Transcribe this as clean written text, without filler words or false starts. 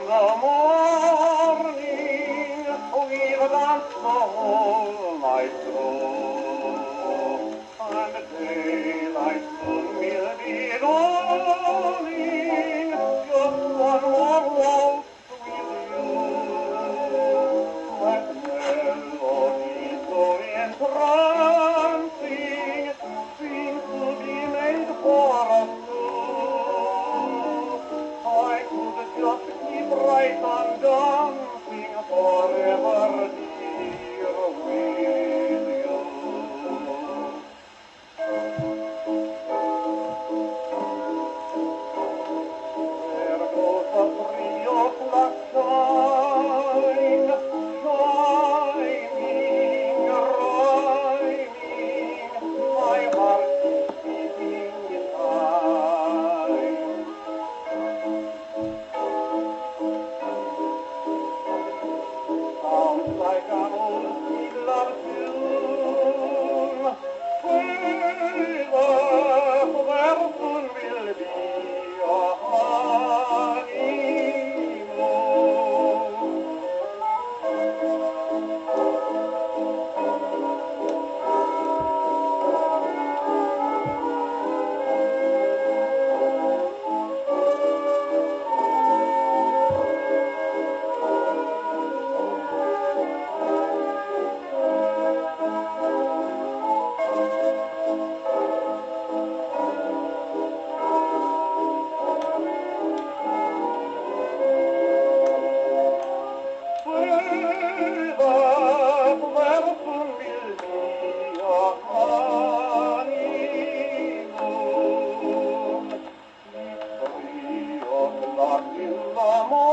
the morning, we've danced the whole night through, and daylight soon will be dawning. Just one more waltz with you, that melody so entrancing seems to be made for us two. I could just keep right on dancing forever, dear, with you. There goes the 3 o'clock chime, chiming, rhyming, my heart is beating in time. Sounds like an old sweet love tune. There soon will be a in the morning.